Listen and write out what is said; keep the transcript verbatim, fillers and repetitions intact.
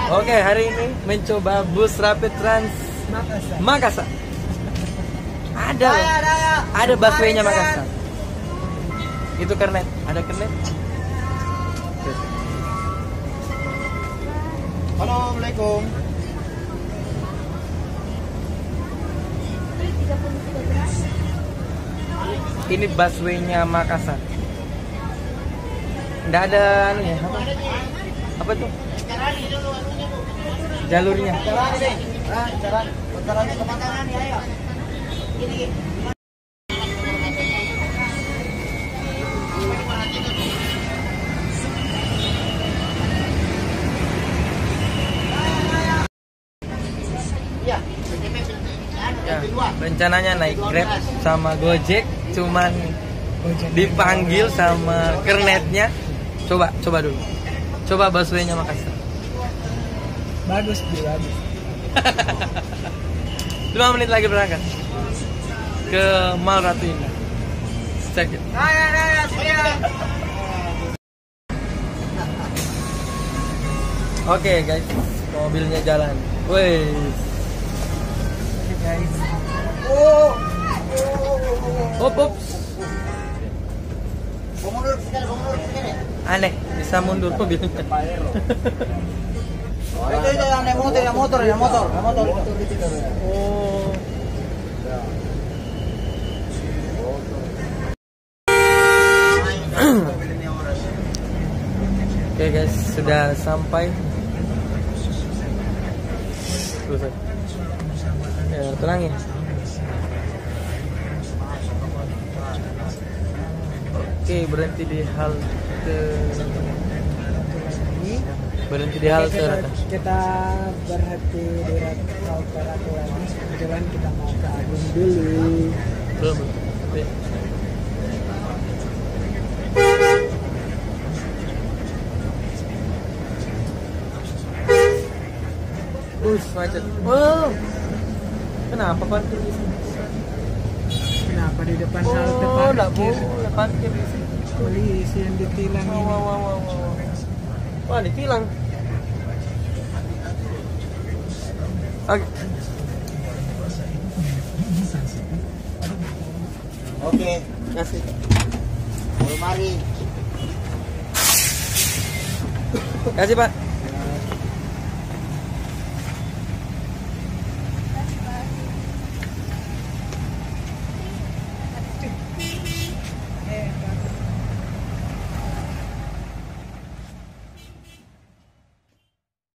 Oke, hari ini mencoba bus Rapid Trans Makassar. Makassar. Ada, ada busway-nya Makassar. Itu kernet, ada kernet. Assalamualaikum. Ini busway-nya Makassar. Nggak ada anunya, apa? Apa tuh? Jalurnya. Ya, rencananya naik Grab sama Gojek, cuman dipanggil sama kernetnya. Coba, coba dulu. Coba busway-nya Makassar. Bagus, bagus. lima menit lagi berangkat ke Mall Ratu Indah. Cek it. Oke guys, mobilnya jalan. Wih. Oke guys. Oh. Hop hop. Aneh, bisa mundur mobilnya. Itu itu yang naik motor, yang motor, yang motor, yang motor. Oh. Oke guys, sudah sampai. Selesai. Ya, tenangin. Oke, berhenti di halte. Berhenti di halte. Kita, kita berhenti di halte Ratu lagi. Kebetulan kita mau ke Agung dulu. Belum. Bus macet. Wow. Kenapa parkir di sini? Kenapa di depan Oh, halte enggak parkir? boleh parkir di sini. Polisi yang ditilang Wah, ini. wah, wah, wah, wah. Wah, ditilang. Oke. Oke, Kasih. mari. Kasih, Pak.